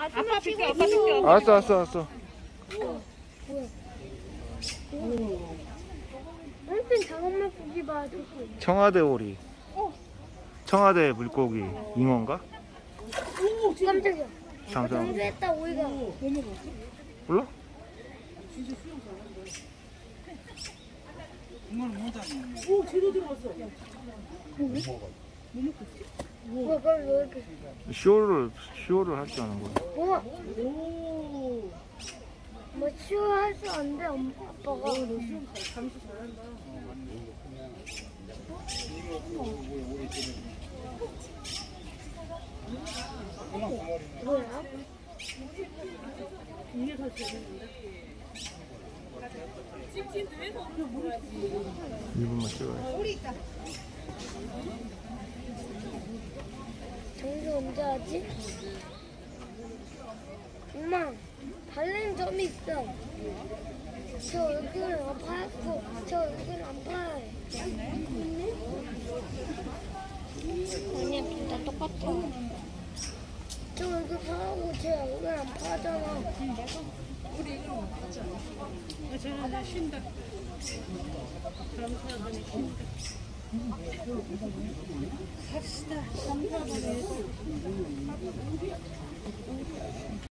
아빠 비켜, 아빠 비켜. 알았어. 뭐야? 하여튼 작은 물고기 봐. 청와대 오리. 청와대 물고기 잉어인가? 깜짝이야. 잠시만. 공주했다 오이가. 몰라? 오, 제대로 들어갔어. 뭐야 그럼 왜 이렇게? 쇼를 할 줄 아는 거야. 뭐야? 오. 뭐 치료할 수 안 돼 아빠가. 잠시 잘한다. 뭐야? 이게 더 재밌는데? 2분만 찍어야지. 정수 언제 하지? 엄마, 발렌 점이 있어. 저 얼굴은 안 파랗고 저 얼굴은 안 파래. 아니야, 둘 다 똑같아. 저 얼굴 파랗고 제 얼굴 안 파잖아. 쟤는 쉰다. 잠수하더니 쉰다. 갑시다. 잠수하더니.